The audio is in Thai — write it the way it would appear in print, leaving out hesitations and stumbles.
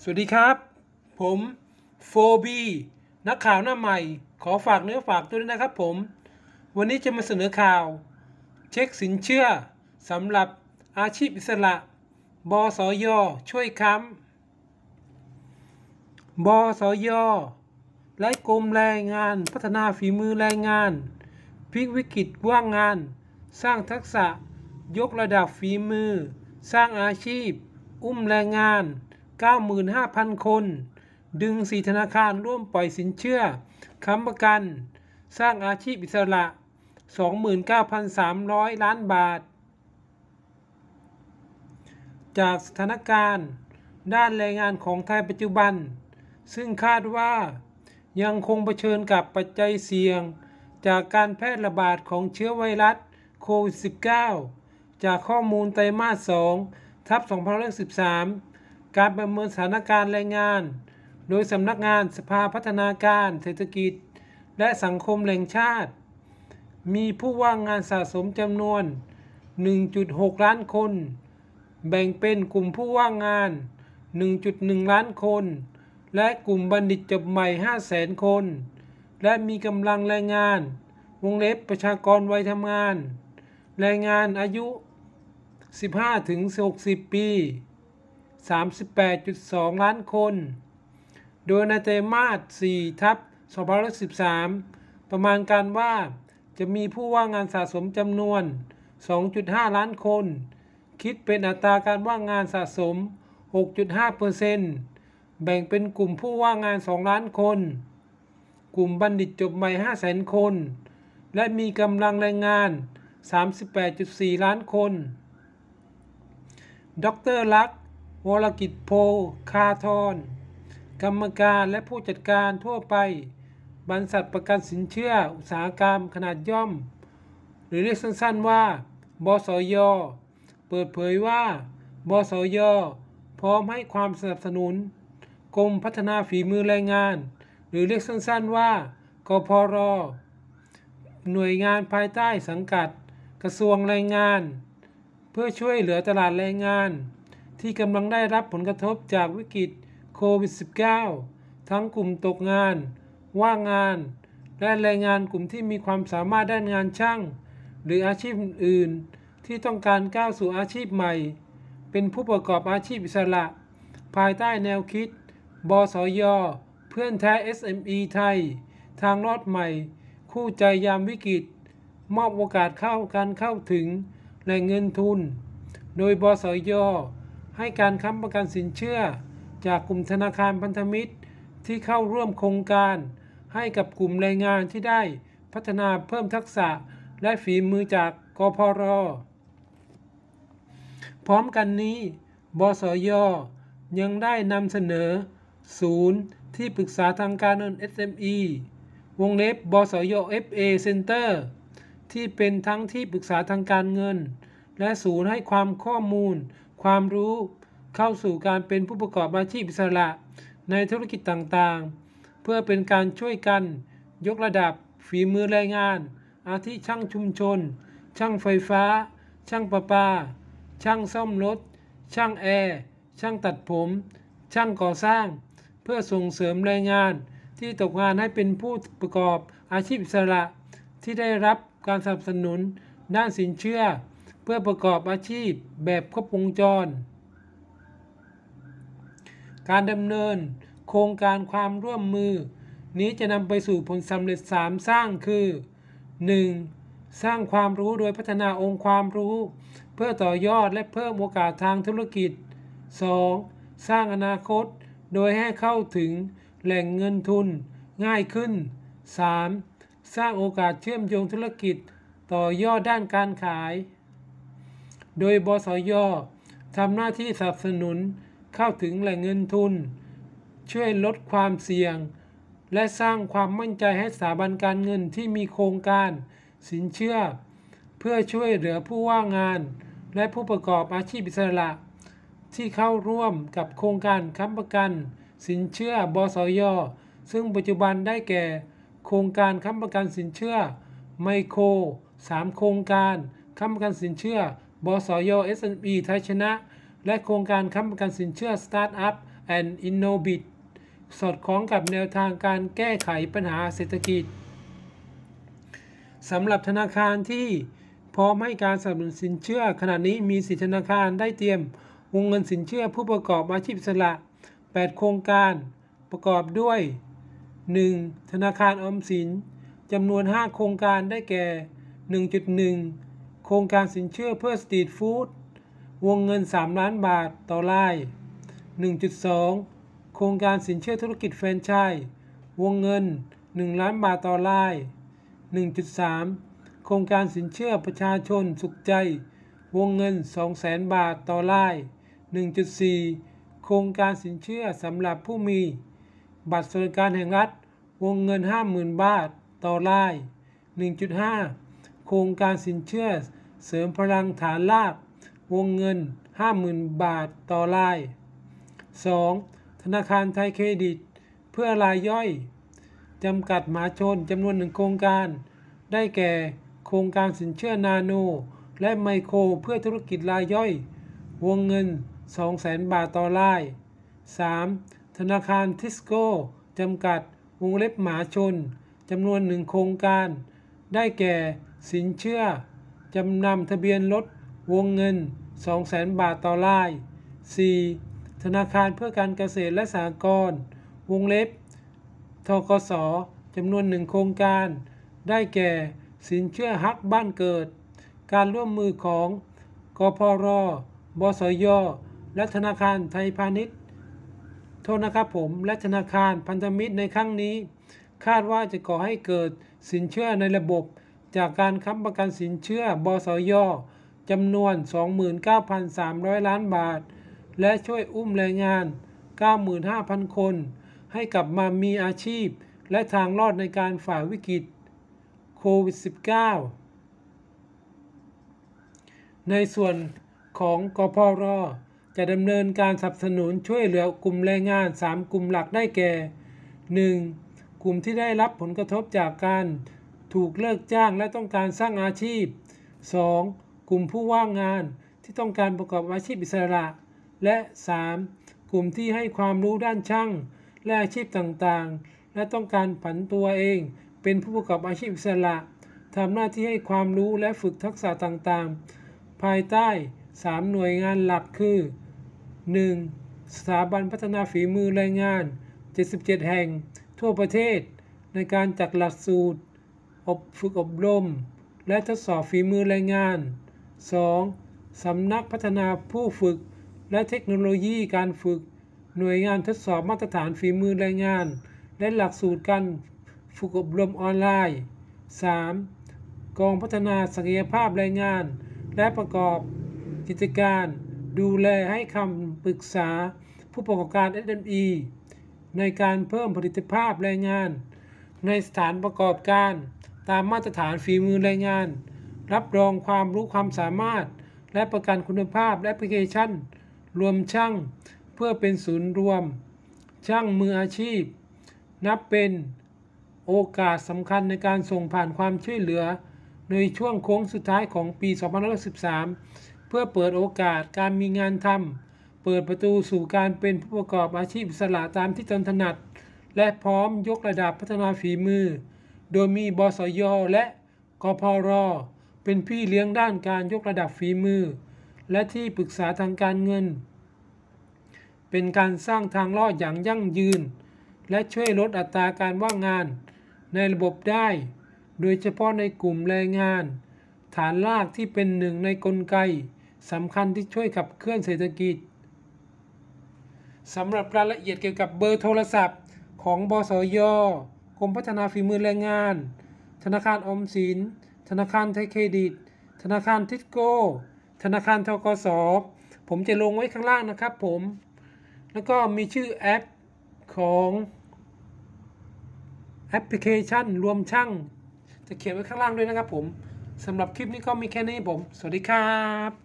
สวัสดีครับผมโฟบีนักข่าวหน้าใหม่ขอฝากเนื้อฝากตัวด้วยนะครับผมวันนี้จะมาเสนอข่าวเช็คสินเชื่อสำหรับอาชีพอิสระบสยช่วยค้ำบสยและกรมแรงงานพัฒนาฝีมือแรงงานพลิกวิกฤตว่างงานสร้างทักษะยกระดับฝีมือสร้างอาชีพอุ้มแรงงาน 95,000 คนดึง4ธนาคารร่วมปล่อยสินเชื่อค้ำประกันสร้างอาชีพอิสระ 29,300 ล้านบาทจากสถานการณ์ด้านแรงงานของไทยปัจจุบันซึ่งคาดว่ายังคงเผชิญกับปัจจัยเสี่ยงจากการแพร่ระบาดของเชื้อไวรัสโควิด -19 จากข้อมูลไตรมาส 2/2013 การประเมินสถานการณ์แรงงานโดยสำนักงานสภาพัฒนาการเศรษฐกิจและสังคมแห่งชาติมีผู้ว่างงานสะสมจำนวน 1.6 ล้านคนแบ่งเป็นกลุ่มผู้ว่างงาน 1.1 ล้านคนและกลุ่มบัณฑิตจบใหม่ 500,000 คนและมีกำลังแรงงานวงเล็บประชากรวัยทำงานแรงงานอายุ 15-60 ปี 38.2 ล้านคนโดยในไตรมาส 4/2013 ประมาณการว่าจะมีผู้ว่างงานสะสมจำนวน 2.5 ล้านคนคิดเป็นอัตราการว่างงานสะสม 6.5% แบ่งเป็นกลุ่มผู้ว่างงาน 2 ล้านคนกลุ่มบัณฑิตจบใหม่ 500,000 คนและมีกำลังแรงงาน 38.4 ล้านคนดร.ลักษณ์ วรกิจโพคาธรกรรมการและผู้จัดการทั่วไปบริษัทประกันสินเชื่ออุตสาหกรรมขนาดย่อมหรือเรียกสั้นๆว่าบสย.เปิดเผยว่าบสย.พร้อมให้ความสนับสนุนกรมพัฒนาฝีมือแรงงานหรือเรียกสั้นๆว่ากพร.หน่วยงานภายใต้สังกัดกระทรวงแรงงานเพื่อช่วยเหลือตลาดแรงงานที่กำลังได้รับผลกระทบจากวิกฤตโควิด -19 ทั้งกลุ่มตกงานว่างงานและแรงงานกลุ่มที่มีความสามารถด้านงานช่างหรืออาชีพอื่นๆที่ต้องการก้าวสู่อาชีพใหม่เป็นผู้ประกอบอาชีพอิสระภายใต้แนวคิดบสย.เพื่อนแท้ SME ไทยทางรอดใหม่คู่ใจยามวิกฤตมอบโอกาสเข้าถึงแหล่งเงินทุนโดยบสย.ให้การค้ำประกันสินเชื่อจากกลุ่มธนาคารพันธมิตรที่เข้าร่วมโครงการให้กับกลุ่มแรงงานที่ได้พัฒนาเพิ่มทักษะและฝีมือจากกพร.พร้อมกันนี้บสย.ยังได้นำเสนอศูนย์ที่ปรึกษาทางการเงิน SME วงเล็บบสย. FA Center ที่เป็นทั้งที่ปรึกษาทางการเงินและศูนย์ให้ความข้อมูลความรู้เข้าสู่การเป็นผู้ประกอบอาชีพอิสระในธุรกิจต่างๆเพื่อเป็นการช่วยกันยกระดับฝีมือแรงงานอาทิช่างชุมชนช่างไฟฟ้าช่างประปาช่างซ่อมรถช่างแอร์ช่างตัดผมช่างก่อสร้างเพื่อส่งเสริมแรงงานที่ตกงานให้เป็นผู้ประกอบอาชีพอิสระที่ได้รับการสนับสนุนด้านสินเชื่อเพื่อประกอบอาชีพแบบครบวงจรการดำเนินโครงการความร่วมมือนี้จะนำไปสู่ผลสำเร็จ3สร้างคือ 1. สร้างความรู้โดยพัฒนาองค์ความรู้เพื่อต่อยอดและเพิ่มโอกาสทางธุรกิจ 2. สร้างอนาคตโดยให้เข้าถึงแหล่งเงินทุนง่ายขึ้น 3. สร้างโอกาสเชื่อมโยงธุรกิจต่อยอดด้านการขายโดยบสย.ทำหน้าที่สนับสนุนเข้าถึงแหล่งเงินทุนช่วยลดความเสี่ยงและสร้างความมั่นใจให้สถาบันการเงินที่มีโครงการสินเชื่อเพื่อช่วยเหลือผู้ว่างงานและผู้ประกอบอาชีพอิสระที่เข้าร่วมกับโครงการค้ำประกันสินเชื่อบสย.ซึ่งปัจจุบันได้แก่โครงการค้ำประกันสินเชื่อไมโคร3โครงการค้ำประกันสินเชื่อบสย. SME ไทยชนะและโครงการค้ำประกันสินเชื่อสตาร์ทอัพ and Innovate สอดคล้องกับแนวทางการแก้ไขปัญหาเศรษฐกิจสำหรับธนาคารที่พร้อมให้การสนับสนุนสินเชื่อขณะนี้มี4ธนาคารได้เตรียมวงเงินสินเชื่อผู้ประกอบอาชีพอิสระ8โครงการประกอบด้วย 1. ธนาคารออมสินจำนวน5โครงการได้แก่ 1.1 โครงการสินเชื่อเพื่อสตรีทฟู้ดวงเงิน3ล้านบาทต่อราย 1.2 โครงการสินเชื่อธุรกิจแฟรนไชส์วงเงิน1ล้านบาทต่อราย 1.3 โครงการสินเชื่อประชาชนสุขใจวงเงิน 200,000 บาทต่อราย 1.4 โครงการสินเชื่อสำหรับผู้มีบัตรสวัสดิการแห่งรัฐวงเงิน 50,000 บาทต่อราย 1.5 โครงการสินเชื่อเสริมพลังฐานรากวงเงิน 50,000 บาทต่อราย 2. ธนาคารไทยเครดิตเพื่อรายย่อยจำกัดมหาชนจำนวน1โครงการได้แก่โครงการสินเชื่อนาโนและไมโครเพื่อธุรกิจรายย่อยวงเงิน 200,000 บาทต่อราย 3. ธนาคารทิสโก้จำกัดวงเล็บมหาชนจำนวน1โครงการได้แก่สินเชื่อจำนำทะเบียนรถวงเงิน 200,000 บาทต่อราย 4. ธนาคารเพื่อการเกษตรและสหกรณ์วงเล็บธกส.จำนวน1โครงการได้แก่สินเชื่อฮักบ้านเกิดการร่วมมือของกพร.บสย.และธนาคารไทยพาณิชย์โทษนะครับผมและธนาคารพันธมิตรในครั้งนี้คาดว่าจะก่อให้เกิดสินเชื่อในระบบจากการค้ำประกันสินเชื่อบสย.จำนวน 29,300 ล้านบาทและช่วยอุ้มแรงงาน 95,000 คนให้กลับมามีอาชีพและทางรอดในการฝ่าวิกฤตโควิด -19 ในส่วนของกพร.จะดำเนินการสนับสนุนช่วยเหลือกลุ่มแรงงาน3กลุ่มหลักได้แก่ 1. กลุ่มที่ได้รับผลกระทบจากการถูกเลิกจ้างและต้องการสร้างอาชีพ 2. กลุ่มผู้ว่างงานที่ต้องการประกอบอาชีพอิสระและ 3. กลุ่มที่ให้ความรู้ด้านช่างและอาชีพต่างๆและต้องการผันตัวเองเป็นผู้ประกอบอาชีพอิสระทำหน้าที่ให้ความรู้และฝึกทักษะต่างๆภายใต้3หน่วยงานหลักคือ 1. สถาบันพัฒนาฝีมือแรงงาน77แห่งทั่วประเทศในการจัดหลักสูตรฝึกอบรมและทดสอบฝีมือแรงงาน 2. สำนักพัฒนาผู้ฝึกและเทคโนโลยีการฝึกหน่วยงานทดสอบมาตรฐานฝีมือแรงงานและหลักสูตรการฝึกอบรมออนไลน์ 3. กองพัฒนาศักยภาพแรงงานและประกอบกิจการดูแลให้คำปรึกษาผู้ประกอบการ SME ในการเพิ่มผลิตภาพแรงงานในสถานประกอบการตามมาตรฐานฝีมือแรงงานรับรองความรู้ความสามารถและประกันคุณภาพและแอปพลิเคชันรวมช่างเพื่อเป็นศูนย์รวมช่างมืออาชีพนับเป็นโอกาสสำคัญในการส่งผ่านความช่วยเหลือในช่วงโค้งสุดท้ายของปี 2513 เพื่อเปิดโอกาสการมีงานทำเปิดประตูสู่การเป็นผู้ประกอบอาชีพอิสระตามที่ตนถนัดและพร้อมยกระดับพัฒนาฝีมือโดยมีบสย.และกพร.เป็นพี่เลี้ยงด้านการยกระดับฝีมือและที่ปรึกษาทางการเงินเป็นการสร้างทางรอดอย่างยั่งยืนและช่วยลดอัตราการว่างงานในระบบได้โดยเฉพาะในกลุ่มแรงงานฐานรากที่เป็นหนึ่งในกลไกสำคัญที่ช่วยขับเคลื่อนเศรษฐกิจสำหรับรายละเอียดเกี่ยวกับเบอร์โทรศัพท์ของบสย.กรมพัฒนาฝีมือแรงงานธนาคารออมสินธนาคารไทยเครดิตธนาคารทิสโก้ธนาคารธกส.ผมจะลงไว้ข้างล่างนะครับผมแล้วก็มีชื่อแอปของแอปพลิเคชันรวมช่างจะเขียนไว้ข้างล่างด้วยนะครับผมสำหรับคลิปนี้ก็มีแค่นี้ผมสวัสดีครับ